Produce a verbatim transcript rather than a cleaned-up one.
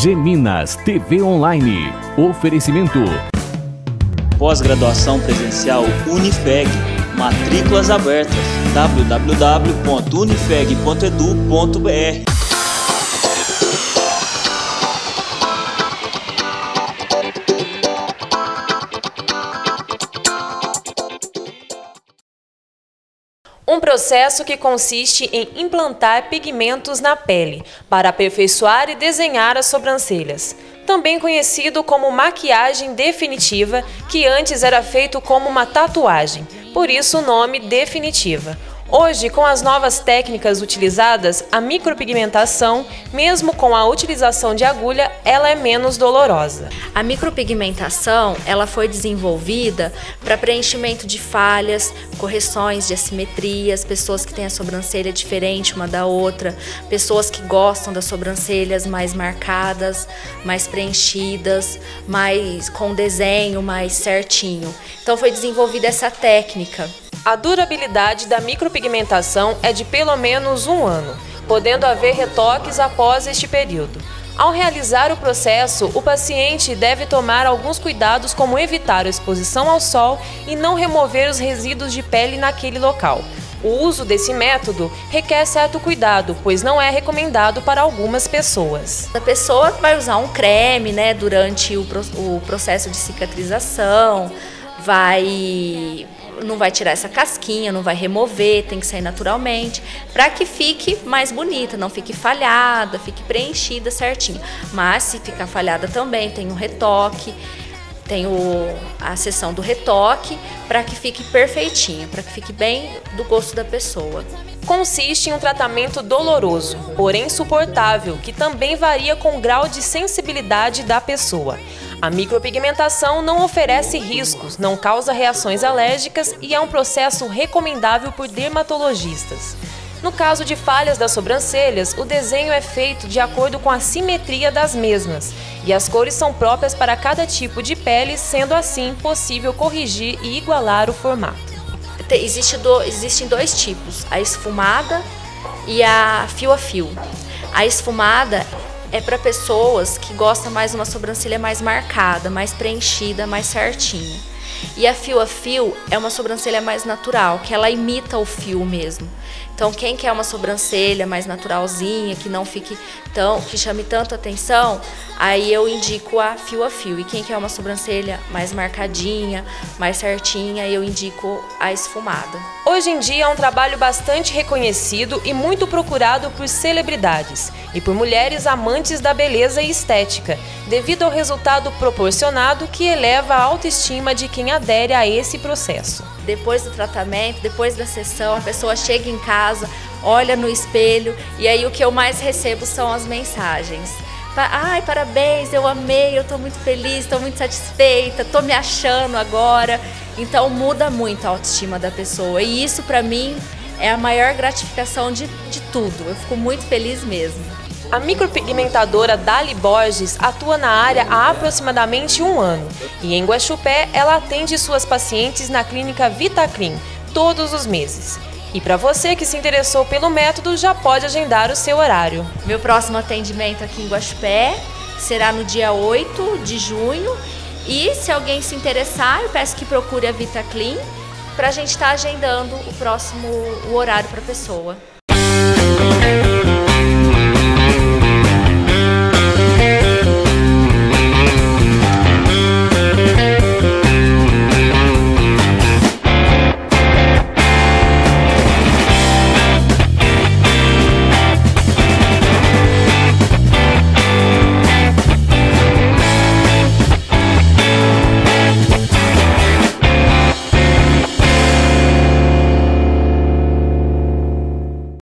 Geminas T V Online. Oferecimento. Pós-graduação presencial Unifeg. Matrículas abertas. w w w ponto unifeg ponto edu ponto br. Um processo que consiste em implantar pigmentos na pele para aperfeiçoar e desenhar as sobrancelhas. Também conhecido como maquiagem definitiva, que antes era feito como uma tatuagem, por isso o nome definitiva. Hoje, com as novas técnicas utilizadas, a micropigmentação, mesmo com a utilização de agulha, ela é menos dolorosa. A micropigmentação, ela foi desenvolvida para preenchimento de falhas, correções de assimetrias, pessoas que têm a sobrancelha diferente uma da outra, pessoas que gostam das sobrancelhas mais marcadas, mais preenchidas, mais com desenho mais certinho. Então foi desenvolvida essa técnica. A durabilidade da micropigmentação é de pelo menos um ano, podendo haver retoques após este período. Ao realizar o processo, o paciente deve tomar alguns cuidados, como evitar a exposição ao sol e não remover os resíduos de pele naquele local. O uso desse método requer certo cuidado, pois não é recomendado para algumas pessoas. A pessoa vai usar um creme, né, durante o, o processo de cicatrização, vai... não vai tirar essa casquinha, não vai remover, tem que sair naturalmente, para que fique mais bonita, não fique falhada, fique preenchida certinho. Mas se ficar falhada também, tem um retoque, tem o, a seção do retoque, para que fique perfeitinha, para que fique bem do gosto da pessoa. Consiste em um tratamento doloroso, porém suportável, que também varia com o grau de sensibilidade da pessoa. A micropigmentação não oferece riscos, não causa reações alérgicas e é um processo recomendável por dermatologistas. No caso de falhas das sobrancelhas, o desenho é feito de acordo com a simetria das mesmas e as cores são próprias para cada tipo de pele, sendo assim possível corrigir e igualar o formato. Existe do, existem dois tipos, a esfumada e a fio a fio. A esfumada é para pessoas que gostam mais de uma sobrancelha mais marcada, mais preenchida, mais certinha. E a fio a fio é uma sobrancelha mais natural, que ela imita o fio mesmo. Então quem quer uma sobrancelha mais naturalzinha, que não fique tão, que chame tanto atenção, aí eu indico a fio a fio. E quem quer uma sobrancelha mais marcadinha, mais certinha, eu indico a esfumada. Hoje em dia é um trabalho bastante reconhecido e muito procurado por celebridades e por mulheres amantes da beleza e estética, devido ao resultado proporcionado que eleva a autoestima de quem adere a esse processo. Depois do tratamento, depois da sessão, a pessoa chega em casa, olha no espelho e aí o que eu mais recebo são as mensagens. Ai, parabéns, eu amei, eu tô muito feliz, tô muito satisfeita, tô me achando agora. Então muda muito a autoestima da pessoa e isso pra mim é a maior gratificação de, de tudo. Eu fico muito feliz mesmo. A micropigmentadora Dali Borges atua na área há aproximadamente um ano e em Guaxupé ela atende suas pacientes na clínica Vitaclean todos os meses. E para você que se interessou pelo método, já pode agendar o seu horário. Meu próximo atendimento aqui em Guaxupé será no dia oito de junho e se alguém se interessar, eu peço que procure a Vitaclean para a gente estar agendando o próximo o horário para a pessoa.